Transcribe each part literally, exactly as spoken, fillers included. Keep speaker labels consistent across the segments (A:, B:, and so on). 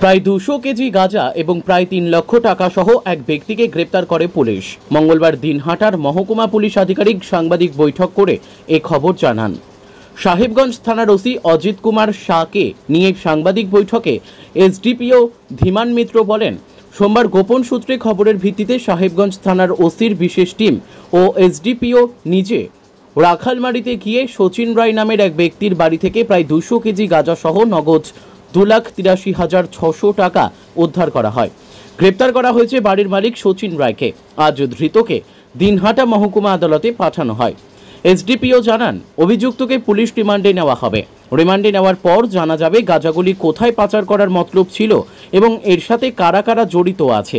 A: প্রায় দুশো কেজি গাঁজা এবং প্রায় তিন লক্ষ টাকা সহ এক ব্যক্তিকে গ্রেপ্তার করে পুলিশ। মঙ্গলবার দিনহাটার মহকুমা পুলিশ আধিকারিক সাংবাদিক বৈঠক করে এ খবর জানান। সাহেবগঞ্জ থানার ওসি অজিত কুমার শাহকে নিয়ে সাংবাদিক বৈঠকে এসডিপিও ধীমান মিত্র বলেন, সোমবার গোপন সূত্রে খবরের ভিত্তিতে সাহেবগঞ্জ থানার ওসির বিশেষ টিম ও এসডিপিও নিজে রাখালমারিতে গিয়ে শচীন রায় নামের এক ব্যক্তির বাড়ি থেকে প্রায় দুশো কেজি গাঁজা সহ নগদ দু লাখ তিরাশি হাজার ছশো টাকা উদ্ধার করা হয়। গ্রেপ্তার করা হয়েছে বাড়ির মালিক শচীন রায়কে। আজ ধৃতকে দিনহাটা মহকুমা আদালতে পাঠানো হয়। এসডিপিও জানান, অভিযুক্তকে পুলিশ রিমান্ডে নেওয়া হবে। রিমান্ডে নেওয়ার পর জানা যাবে গাঁজাগুলি কোথায় পাচার করার মতলব ছিল এবং এর সাথে কারা কারা জড়িত আছে।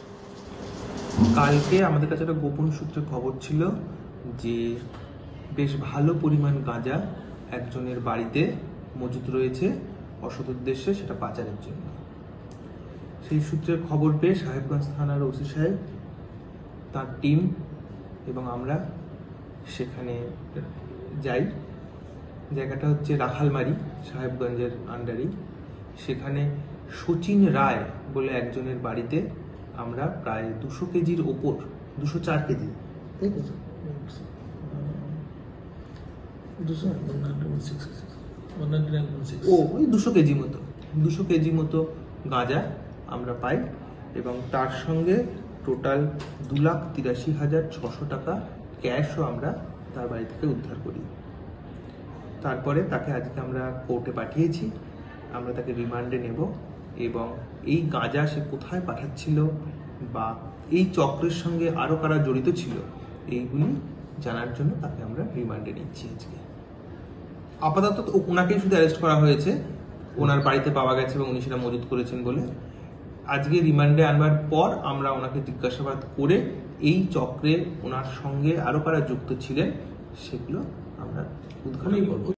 B: কালকে আমাদের কাছে একটা গোপন সূত্রে খবর ছিল যে বেশ ভালো পরিমাণ গাঁজা একজনের বাড়িতে মজুত রয়েছে অসৎ উদ্দেশ্যে, সেটা পাচারের জন্য। সেই সূত্রের খবর পেয়ে সাহেবগঞ্জ থানার ওসি সাহেব, তার টিম এবং আমরা সেখানে যাই। জায়গাটা হচ্ছে রাখালমারি, সাহেবগঞ্জের আন্ডারেই। সেখানে শচীন রায় বলে একজনের বাড়িতে আমরা প্রায় দুশো কেজির ওপর, দুশো চার কেজি ও ওই দুশো কেজি মতো দুশো কেজি মতো গাঁজা আমরা পাই এবং তার সঙ্গে টোটাল দু লাখ তিরাশি হাজার ছশো টাকা ক্যাশও আমরা তার বাড়ি থেকে উদ্ধার করি। তারপরে তাকে আজকে আমরা কোর্টে পাঠিয়েছি। আমরা তাকে রিমান্ডে নেব এবং এই গাঁজা সে কোথায় পাঠাচ্ছিল বা এই চক্রের সঙ্গে আরও কারা জড়িত ছিল এইগুলি জানার জন্য তাকে আমরা রিমান্ডে নিচ্ছি আজকে। আপাতত ওনাকেই শুধু অ্যারেস্ট করা হয়েছে, ওনার বাড়িতে পাওয়া গেছে এবং উনি সেটা মজুত করেছেন বলে। আজকে রিমান্ডে আনবার পর আমরা ওনাকে জিজ্ঞাসাবাদ করে এই চক্রে ওনার সঙ্গে আরো কারা যুক্ত ছিলেন সেগুলো আমরা উদ্ঘাটন করব।